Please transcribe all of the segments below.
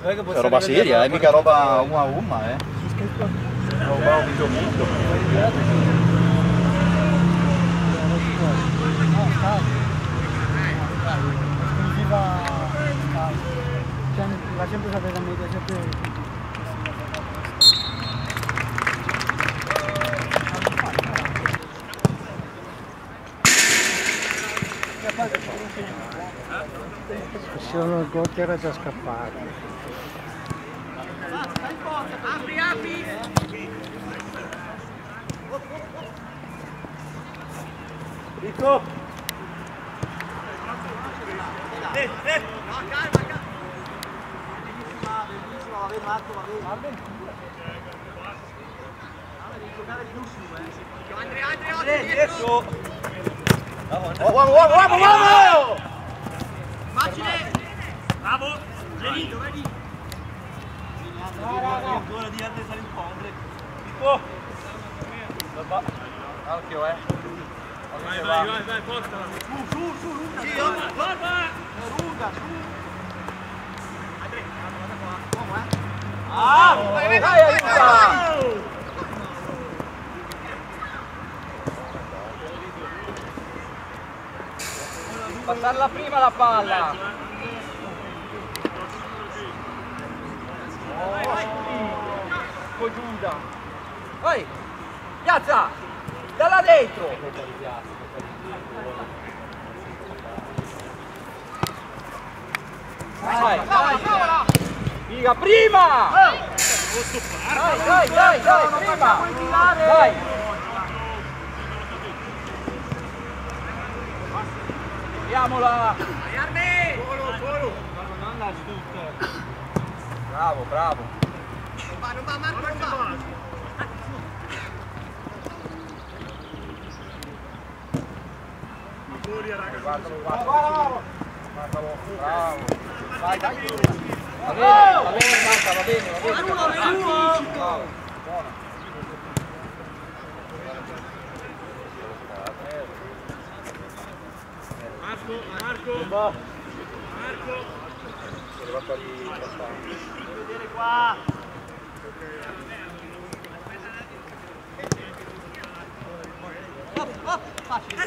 È roba seria, mica roba umma, roba vinto. La sempre sapere la media, sempre... Solo il gol era già scappato. Apri, apri! Ricco! No, calma, calma! Bellissimo, va bene Marco, va bene. Devi giocare più su, Andrea, Dietro! Uomo! Macine! Bravo! Vedi, vedi! Ancora di Andrea sale un po', Andrea. Ricco! Occhio, Vai, portala! Su, Luca! Sì, Luca, su! Andrea, guarda qua! Uomo, Dai, aiuta! Passarla prima la palla! Giuda! Vai! Piazza! Da là dentro! Vai! Figa, prima! Dai, prima! Dai! Vediamola! Bravo! Non va, Marco, non va! Guardalo! Bravo! Vai, dai! Va bene, Marta, va bene! Bravo! Marco! È arrivato lì Vedere qua! Facile!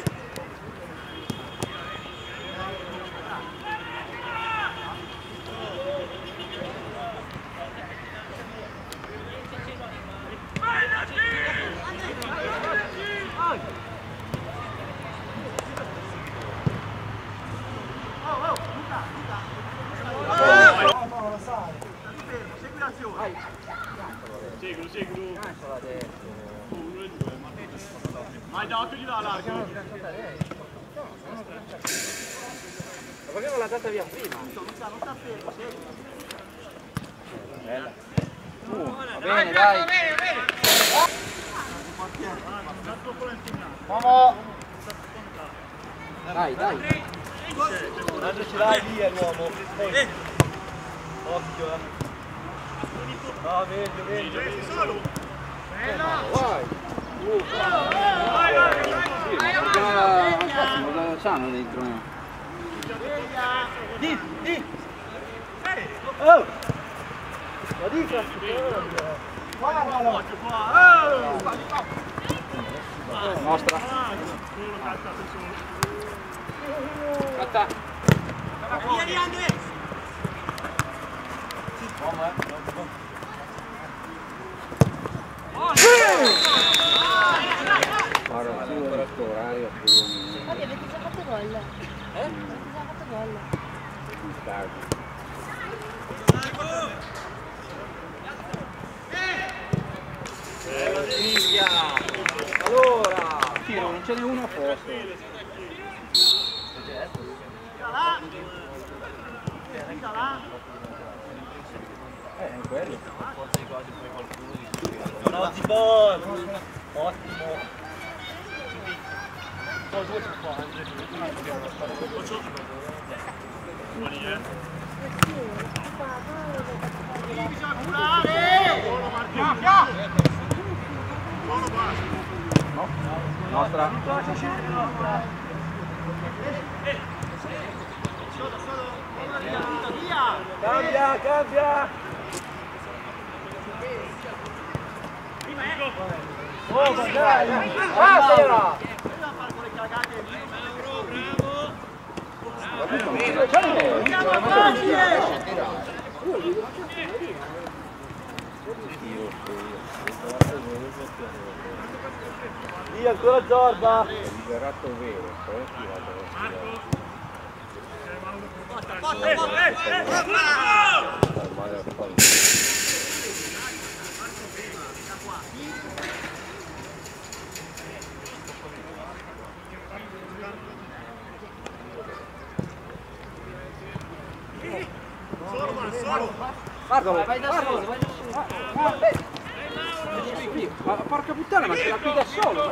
Segui l'azione! Seguilo. Uno e due, vai dategli la larga. Ma perché non l'ha data via prima? Non sta fermo, segui! Bella. Va bene, dai! Uomo! Dai! L'altro ce l'hai via l'uomo! Occhio! No, vedo! Solo! Bella! Vai! Cosa c'hanno dentro? Di! Oh! La dica! Guardalo! Nostra! Aspetta! Vieni Andrea! Guarda, questo orario Oggi avete già fatto gol? Avete già fatto gol? Allora, tiro, non ce n'è uno a posto. Quello. No, di buono. Ottimo. Poi due si fa anche. Bisogna curare! Buono Marco! Buono basta! No? Nostra. Solo, Cambia, cambia! Oh, ma dai! Passera! Lì ancora Zorba! Liberato vero, poi Guardalo, vai da solo, vai da solo. Ma porca puttana, ma ce l'ha qui da solo.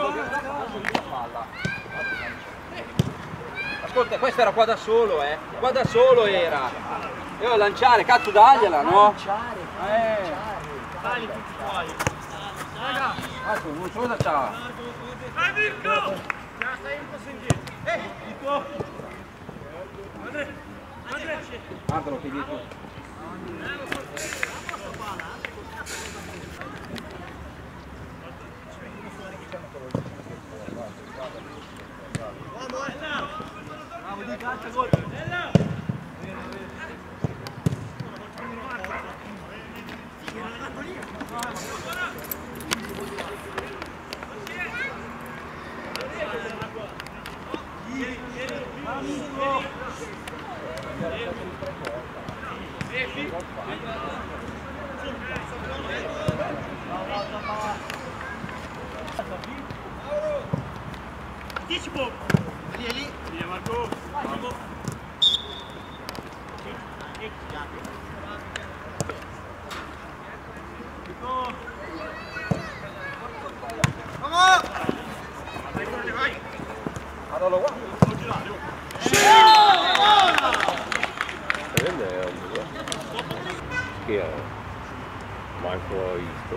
Ascolta, questo era qua da solo, qua da solo era. Devo lanciare, cazzo dagliela, no? Dai, tutti fuori. Ecco, non so da ciao. Vai Mirko! Già stai un po' indietro. Mirko! Andrea! Guardalo qui dietro. Bravo di calcia gol! Anticipo! Lì! Via Marco! Guardalo qua. Chi è? Marco l'ho visto.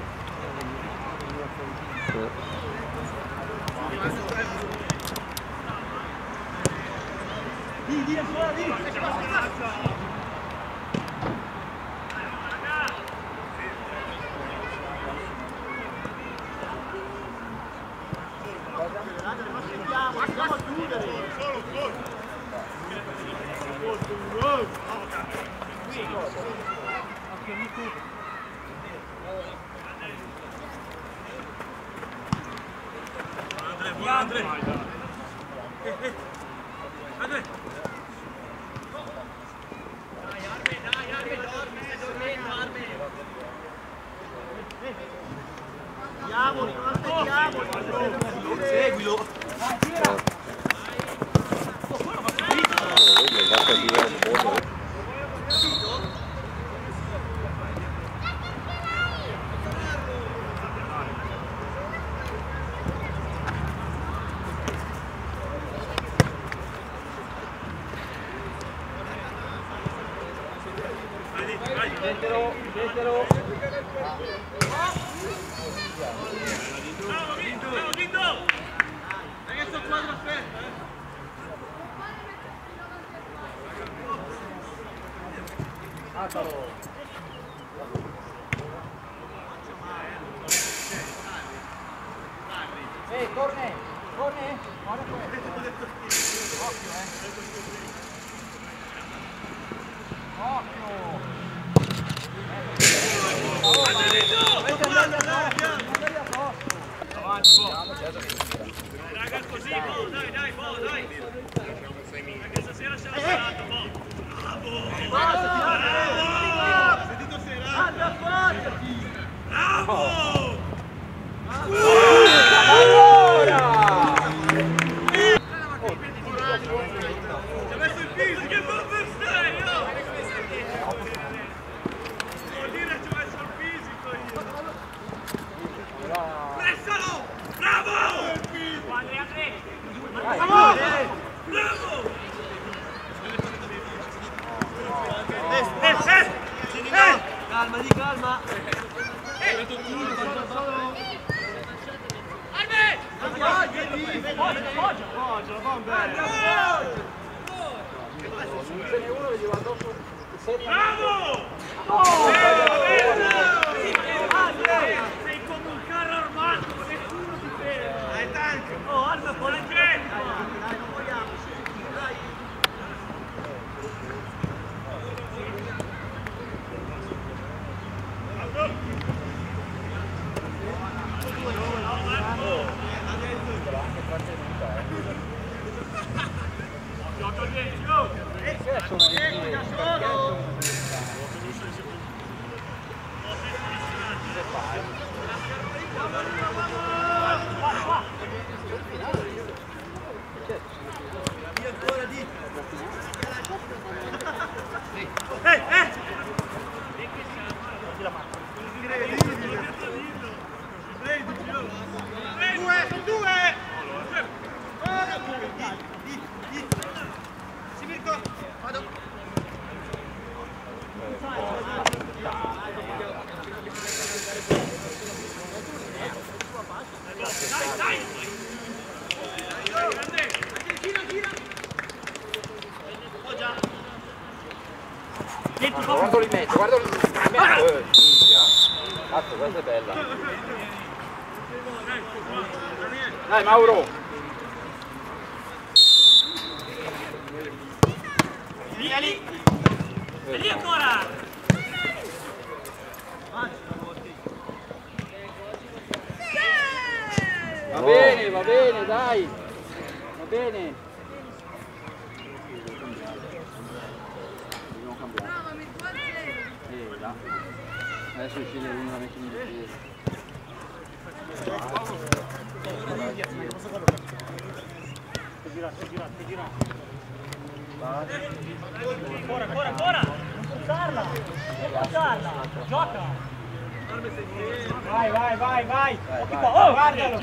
Seguilo! Dietro! Bravo Guido! Ragazzo quadro aspetta! Atalo! Corne! Corne! Guarda questo! Occhio, Occhio! Raga, così, dai, dai! Perché stasera c'è la serata, bravo! Sentito serata! Bravo! Ci ha messo il fisico, che bomber stai, oh! Vuol dire ci ho messo il fisico io! Pressalo! Bravo! Bravo! Calma, di calma! Ce n'è uno che gli va addosso. Bravo! Sei come un carro armato, nessuno ti ferma. Dai, tanto. Oh, alza un po' la gente. Dai, non vogliamo. Dai. Guardalo in mezzo, guardalo in mezzo. Cazzo, questa è bella. Dai Mauro. Via lì. E lì ancora. Va bene, dai. Va bene. Adesso scende uno la mette in difesa. Gira. Ancora! Non forzarla! Gioca! Vai! Occhi qua! Oh, guardalo!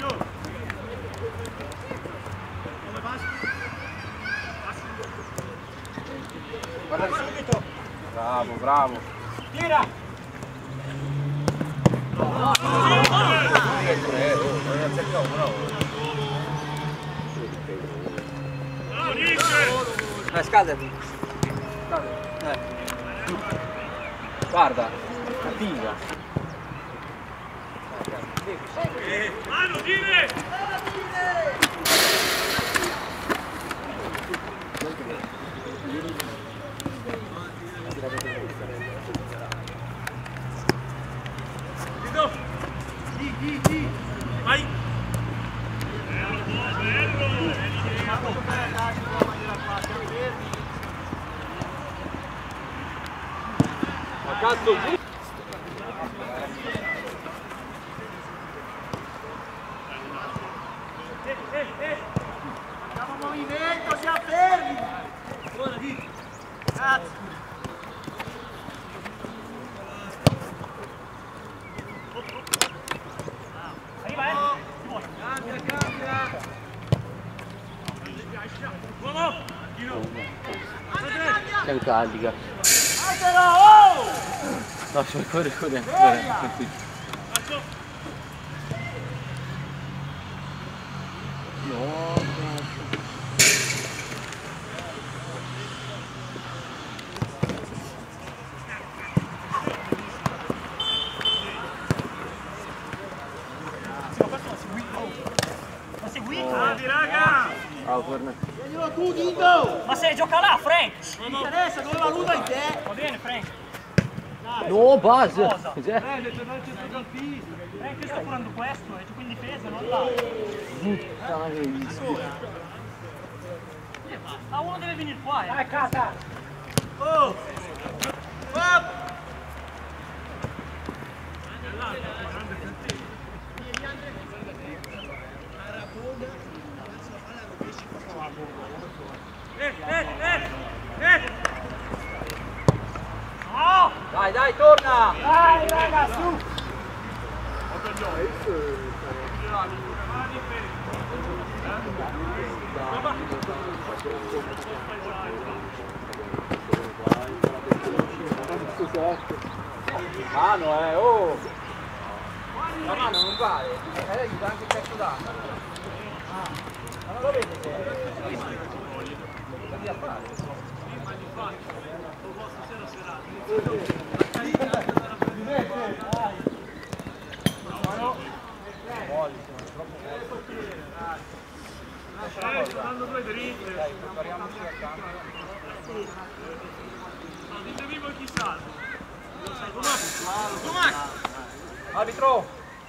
Guarda subito! Bravo! Tira! Scaldati. Guarda, cattiva. Mano, dire! Vai! Ma cazzo! Facciamo movimento, siamo fermi! Buona di! Cazzo! Arriva, Cambia! Uomo! C'è un carica. Altero! Oh! No, corre. Ma segui? Bravi, raga! Bravo, torna. Tienilo tu, Dindo! Ma se gioca là, Frank! Non interessa, dove valuta in te? Va bene, Frank. No, base! Cosa? Cos'è? Frank, io sto curando questo e gioco in difesa, non là. Ah, uno deve venire qua, Dai, Cata! Oh! Up! No! Dai, torna! Dai, raga, su! Mano, oh! La mano non vale, gli dà anche il pezzo d'acqua. Ma non lo vedi che... Così a fare. Stanno due dritte. Dai, prepariamoci a campo. Ditemi voi chi salva. Arbitro!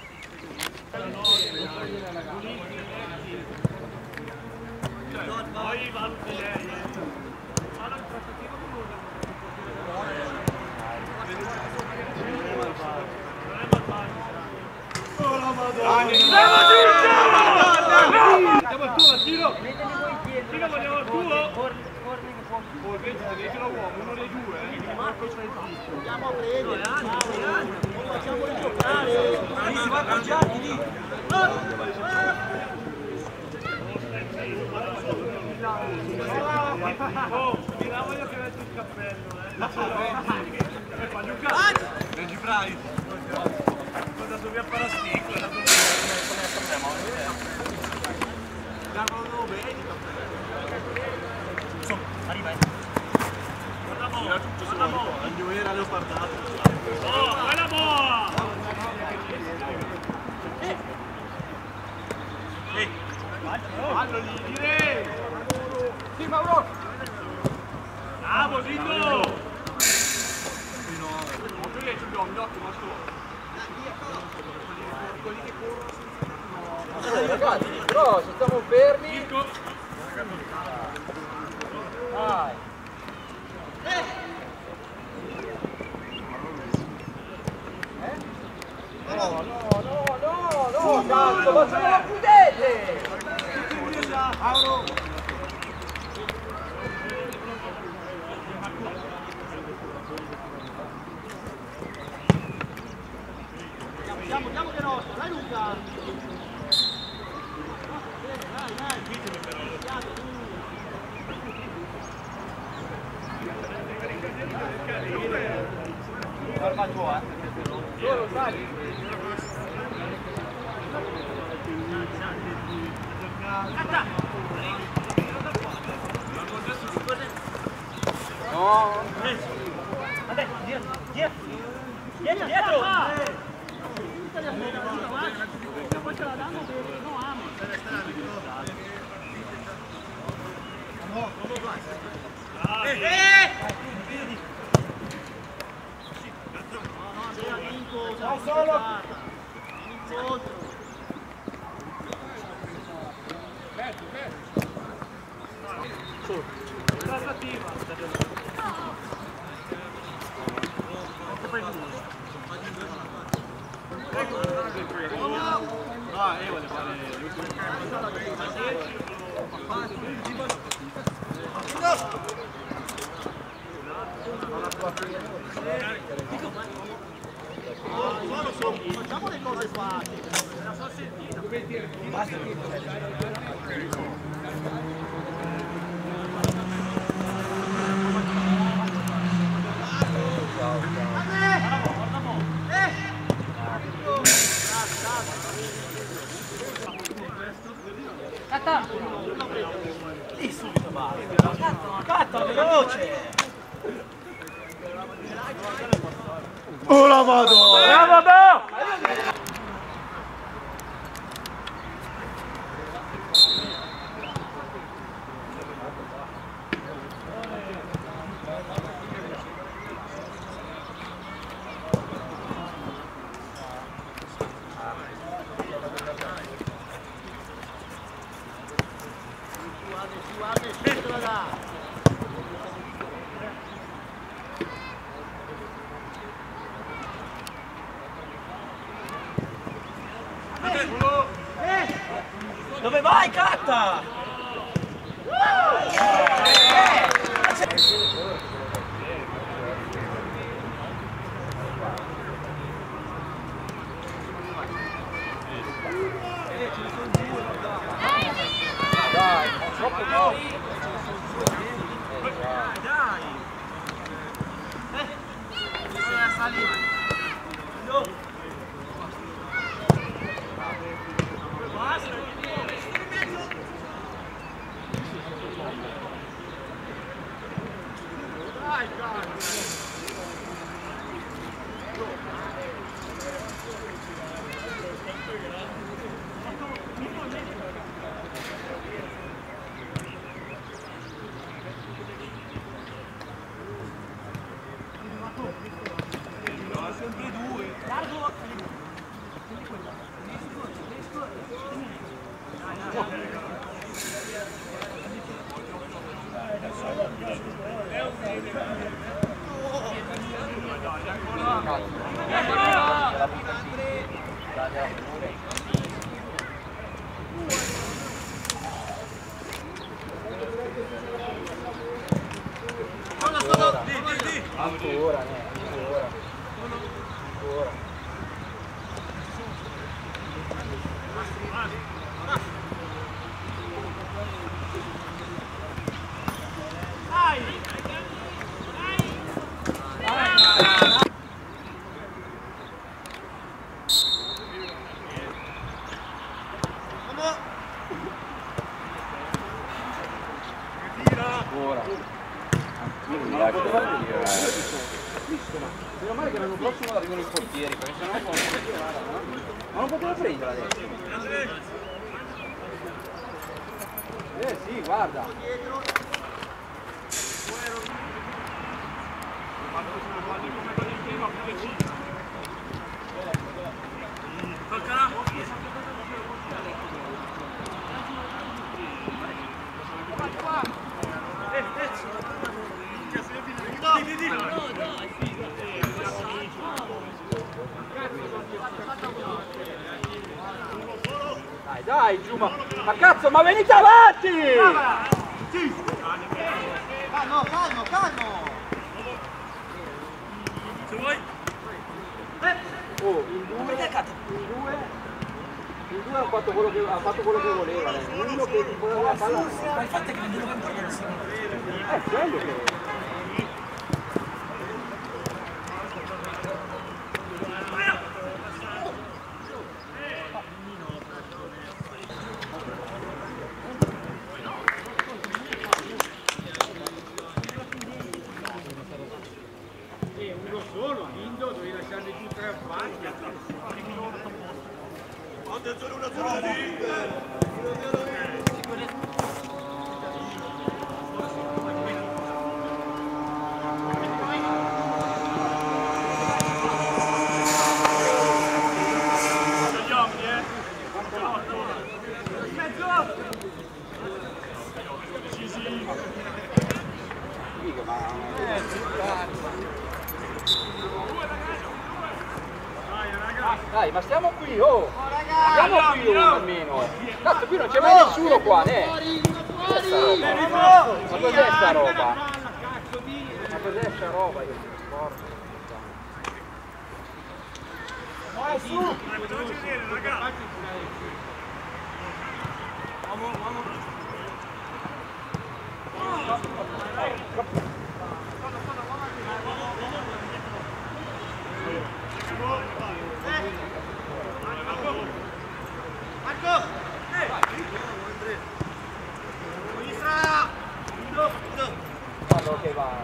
Poi valuti lei. Vado in trattativa con uno. Non è malvagio. Oh la Madonna! Andiamo al tuo, tiro! Tiro, vogliamo al tuo? Oh, invece devi uomo, uno dei due. Andiamo a prendere, non facciamoli giocare. Lì si va appoggiati lì. Oh, tiravogli che metti il cappello, Reggi Price. Quando sono via Parasticco, non è problema. Davano dove? Arriva. Guarda mo'. Il mio era leopardato. Oh, bella boa! Fallo lì, direi! Sì, Mauro! Bravo, Zito! Qui abbiamo gli occhi, ma Ragazzi, però se stiamo fermi... Nico! Dai! No, cazzo, facciamo la chiudete! Mauro. Andiamo De Rosso, dai Luca! Guarda tua, solo sali! No! Dietro! Poi ce la danno perché non amo. Ciao solo! Trattativa! Voglio fare facciamo le cose facili. Catta, veloce! Oh la Madonna! Bravo, Bo! Guarda, scendola là! Dove vai, Catta? Dai, troppo no! Dai! Sali! Sempre due. Largo. Ancora. Meno male che l'anno prossimo arrivano i portieri, perché sennò non ma non poteva prenderla adesso. Sì, guarda. Dai, giù, ma cazzo, ma venite avanti! Calmo! Se vuoi. Oh, in due ha fatto quello che voleva, uno che ti voleva la palla. Ma il fatto è che non devo cambiare Quello che... Uno solo, Indo, devi lasciarli tutti tre avanti. Attenzione, 1-0 Dai, ma stiamo qui, oh! Stiamo qui almeno! Cazzo, qui non c'è mai nessuno qua, né? Ma cos'è sta roba? Ma cos'è sta roba? Io non porto. Vai su! Guarda che va.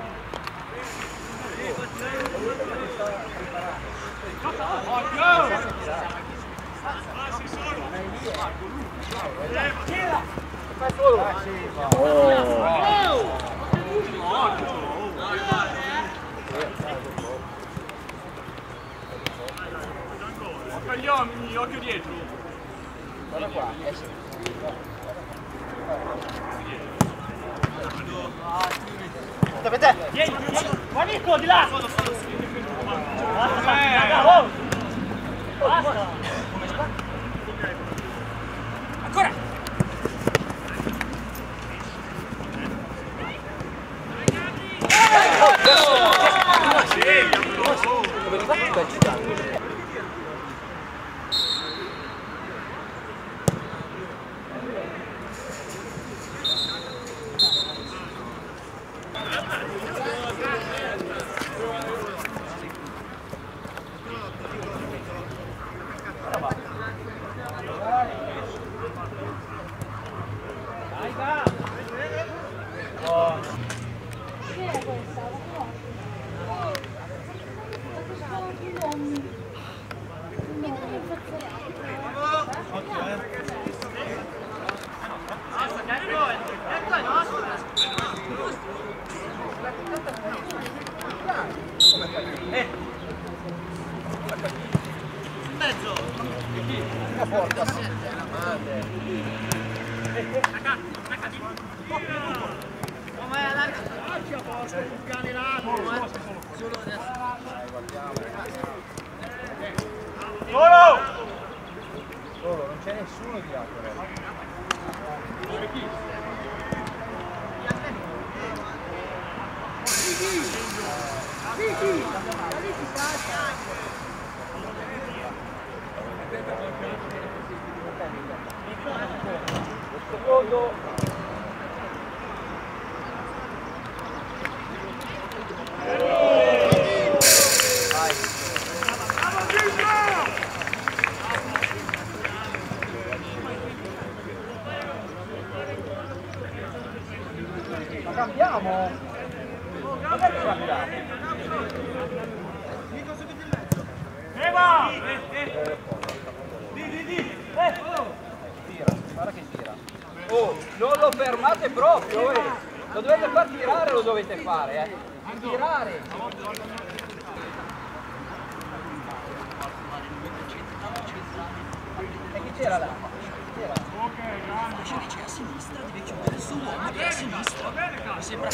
Fai solo. Occhio agli uomini, occhio dietro. Guarda qua, Vieni! Va Nico, di là! Basta! Ancora! Come rifatti per città? Mezzo! Una porta! Come allarga? Faccia a posto, un cane largo, Solo adesso. Solo, non c'è nessuno di là. Secondo. Ma cambiamo? Magari cambiamo. Tira, guarda che tira. Oh, non lo fermate proprio, eh. Lo dovete far tirare, lo dovete fare, eh. Tirare. E chi c'era là? C'era. Dice a sinistra, deve chiudere il suo uomo che è a sinistra. Mi sembra che...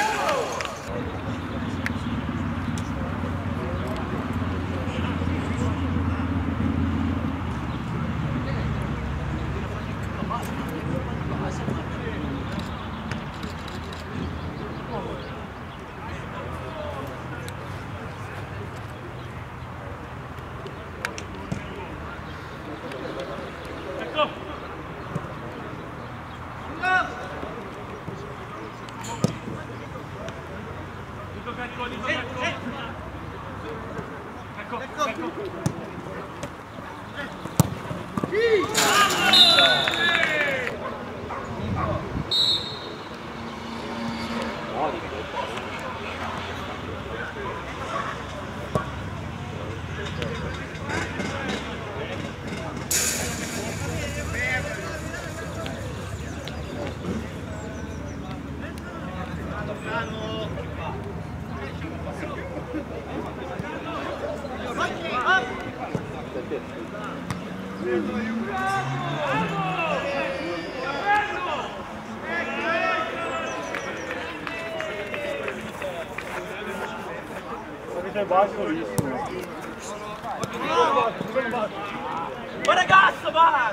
Ma ragazzo, va!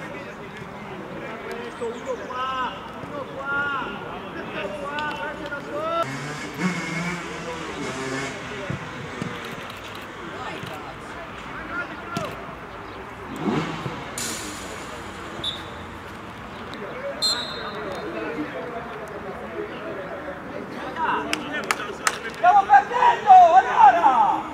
Uno qua, prende da solo. Stiamo perdendo, allora!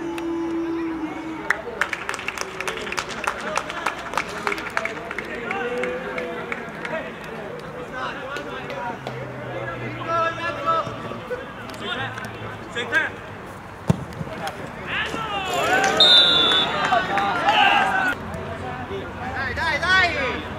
Sei te! Dai!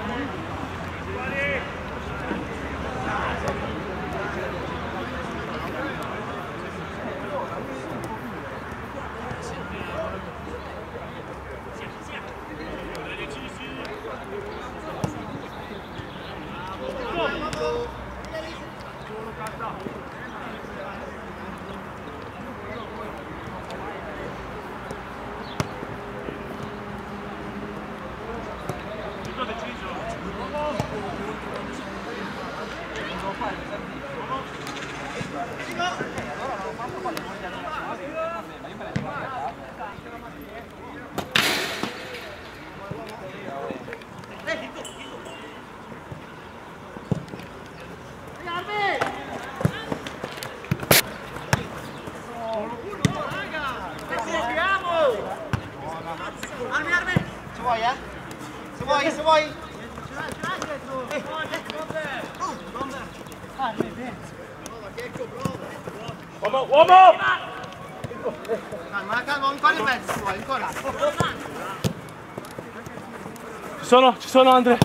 Se vuoi? Uomo! Calma, ancora in mezzo, ancora. Ci sono Andre.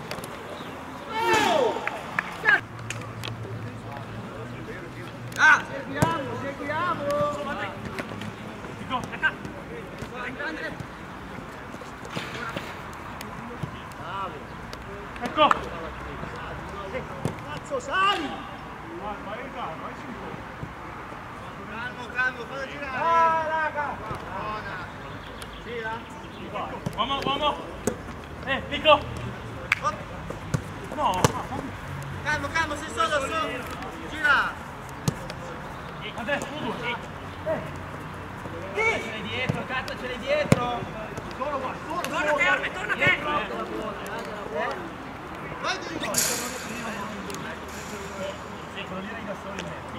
Seguiamo! Ecco! Cazzo, sali! Calmo, fallo girare! Ah, raga! Buona! Gira! Uomo! Nico! No! Calmo, sei solo! Gira! Adesso tu due! Ce l'hai dietro, cazzo, ce l'hai dietro! Solo qua, solo! Torna te, Arme, torna te! Vai di rigore! Sì, quello lì era da solo in mezzo.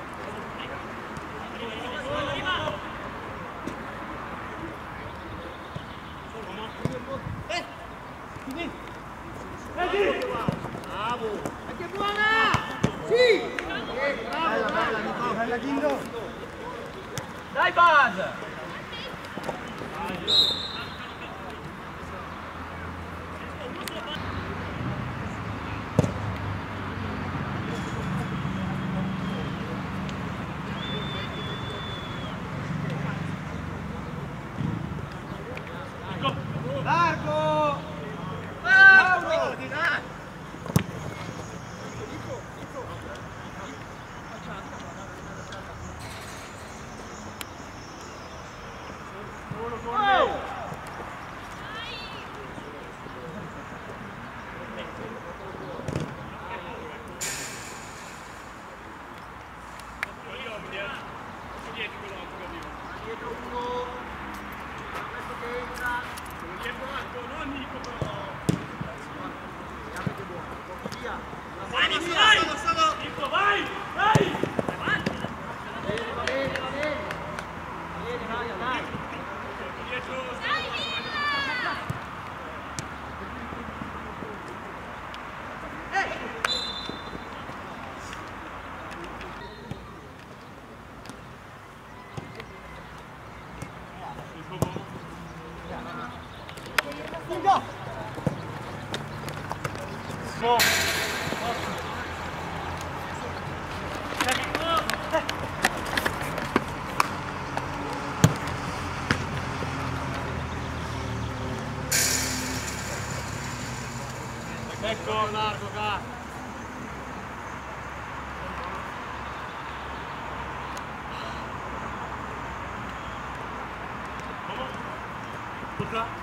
Bravo! E che buona! Sì! Bella, Nico! Bella, Ghindo! Dai Buzz! Largo! Mauro! Di là! Dietro uno! Questo che entra! Vai, Nico, vai! Nico, vai! Vai! Va bene! Vieni, vai! Ecco, Largo, va! tocca.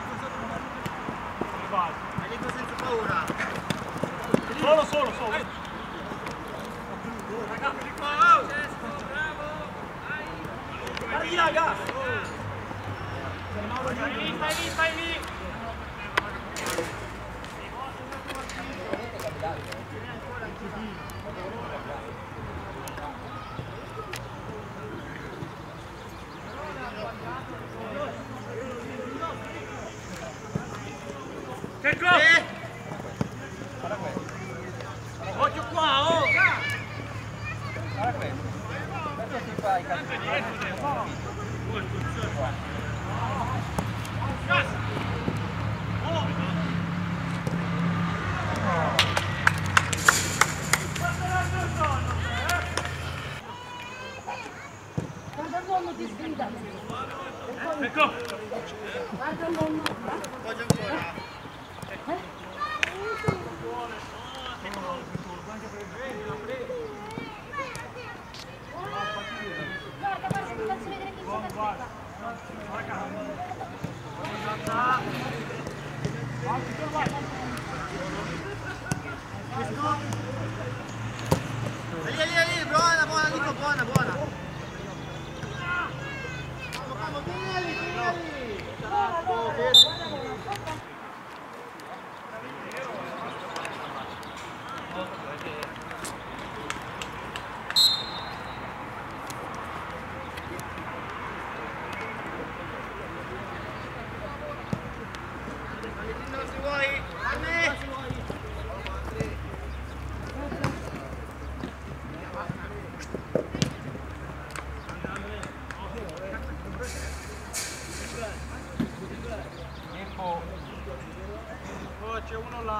Vai. Hai detto senza paura. Solo. Ragazzi, qua! Guardi la gas! Stai lì. Che cosa? Guarda questo. Occhio qua, oh! Guarda questo. Questo si fa i calci. Guarda il nonno ti sgrida. Ecco. Guarda il nonno. Appoggia ancora. Guarda, ti faccio vedere che cosa aspetta. Lì, buona, Nico, buona. Calmo, vieni.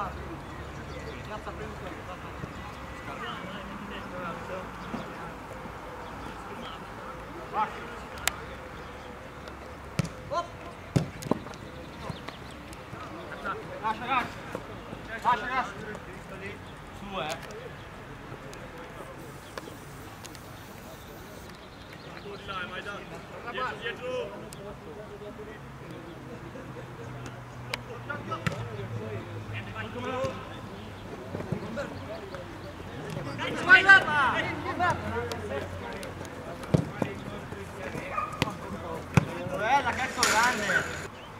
Bella, cazzo grande!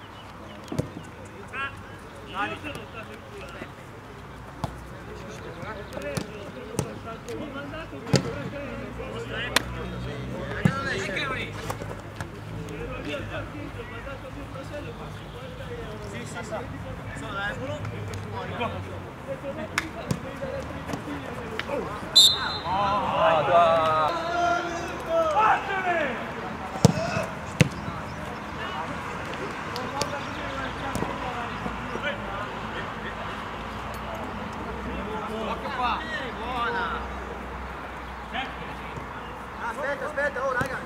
Aspetta, oh raga!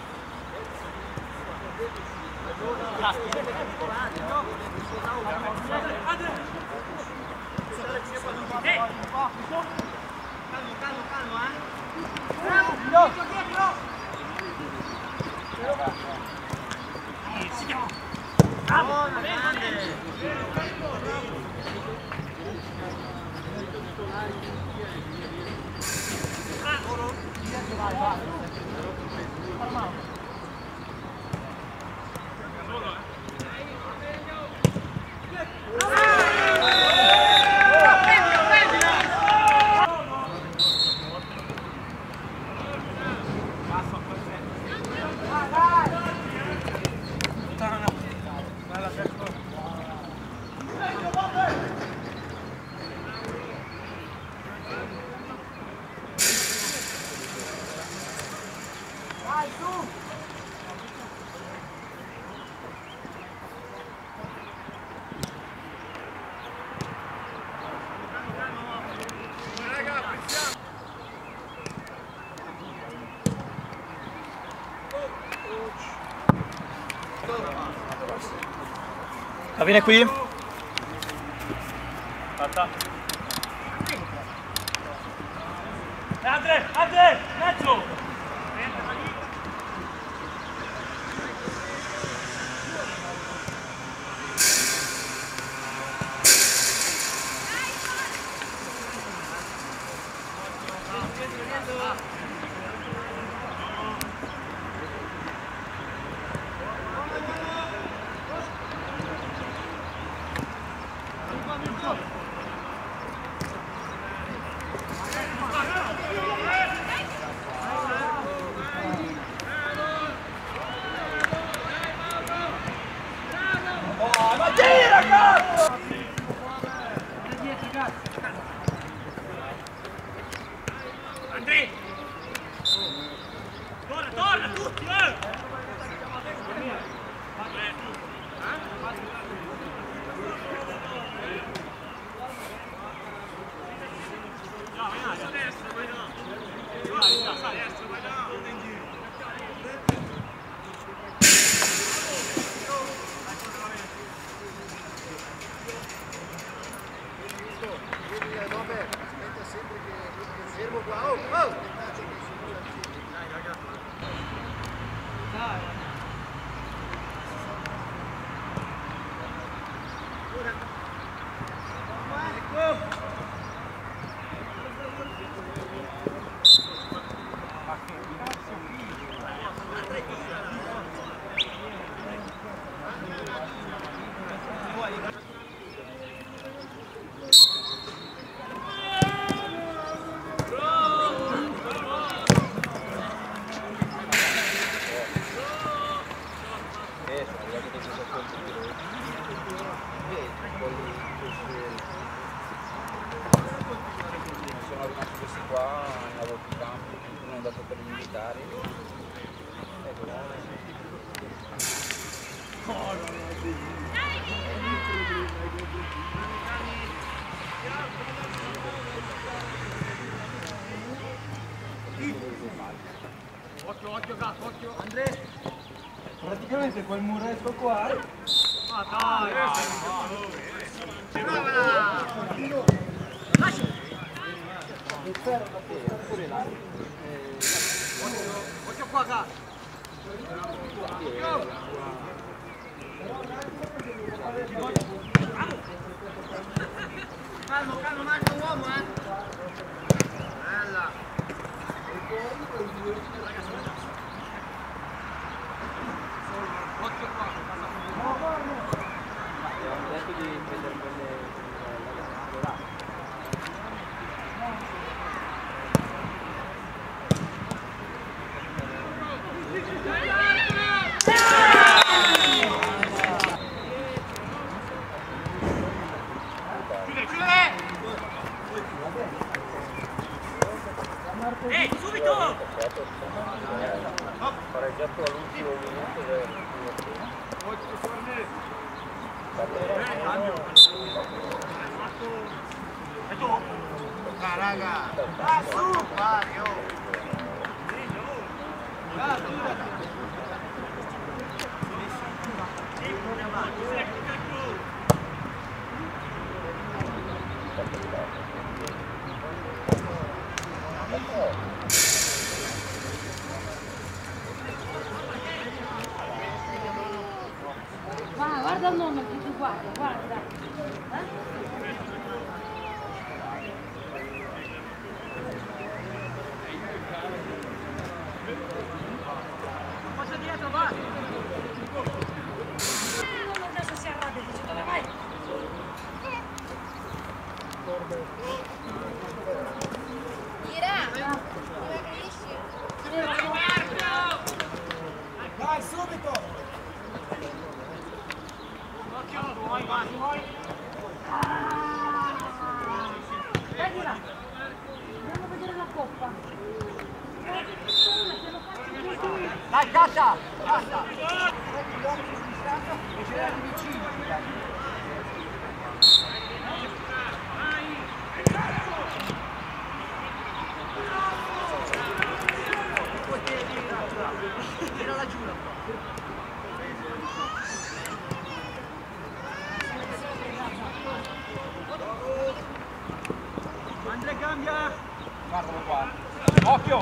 Viene qui. Fatta. Andre, mezzo! Andrea! Torna tutti! Sono rimasti questi qua, hanno avuto il campo, uno è andato per i militari. Occhio, occhio, gatto, occhio. Andrea, praticamente quel muretto qua. Ma dai, occhio qua, gatto. Calmo, calmo, manca uomo, Bella. Occhio qua. Abbiamo detto di prendere quelle là. Subito! Pareggiato all'ultimo minuto del primo tempo. E tu? Raga, Su! Mario. Guarda il nome che tu guarda, guarda. Passa dietro, va! Adesso si arrabbia, dice dove vai? Ira, dove finisci? Vai subito. Occhio, vai, vai, vai! Dai di là. Andiamo a vedere la coppa. Dai, cassa! Cassa! Prendi gli occhi di distanza e ce l'hai vicini. Tira la giù. Andrea cambia! Guardalo qua. Occhio!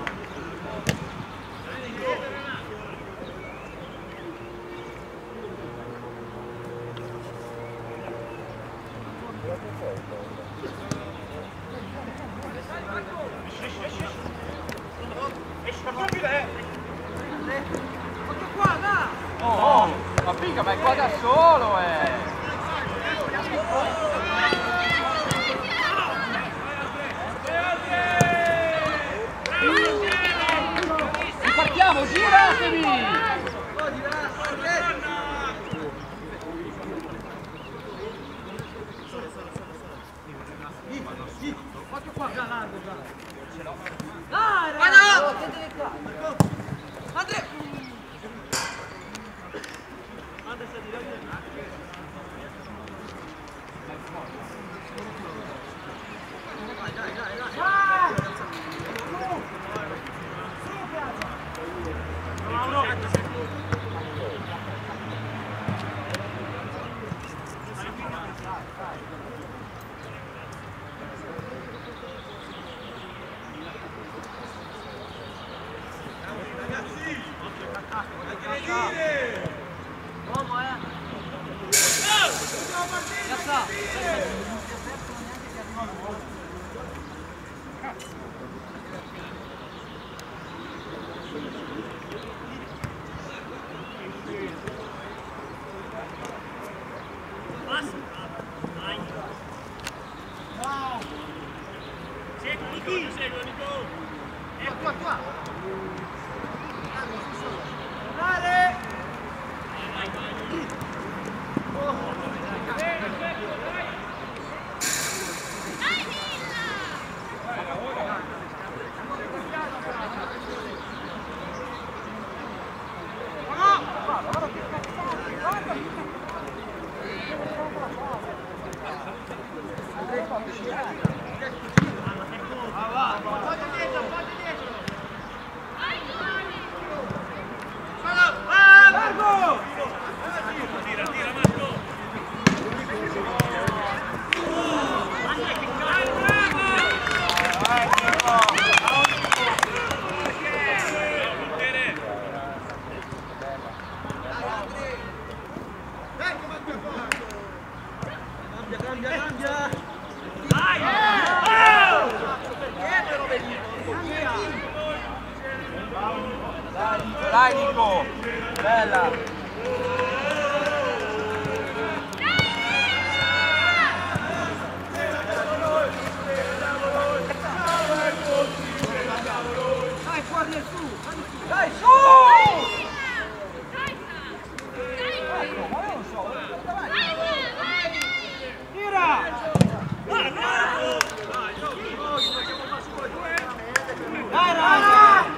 Occhio qua, va! Oh, ma figa, ma è qua da solo, Ripartiamo, giratevi! Occhio qua, largo, dai! Andrea! Dai Nico, bella! Dai fuori su! Dai su! Ecco, ma io non so, tira! Dai raga!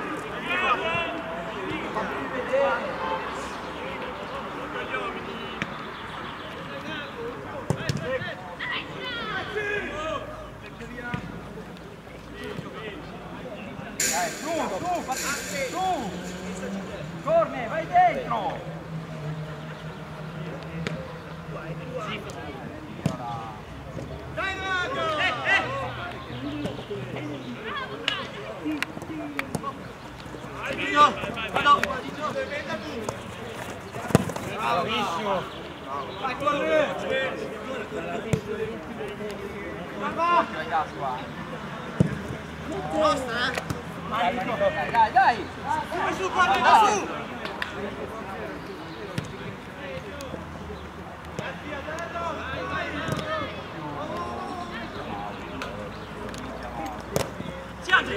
Su! Corne, vai dentro! Dai Mago! Bravissimo! Vai corre! Ragazzi qua! Nostra, Dai, dai! su, guarda su! Ci altri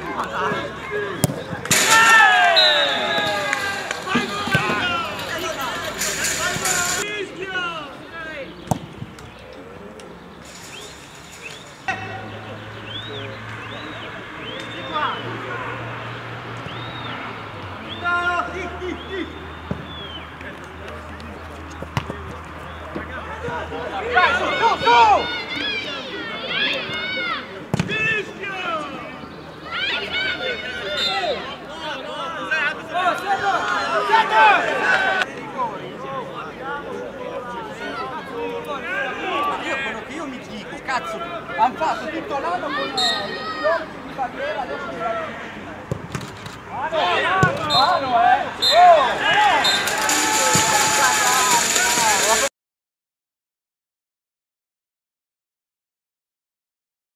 Dai, su! Io mi dico, cazzo, hanno fatto tutto l'anno con gli occhi di bandiera, adesso mi va. Mano,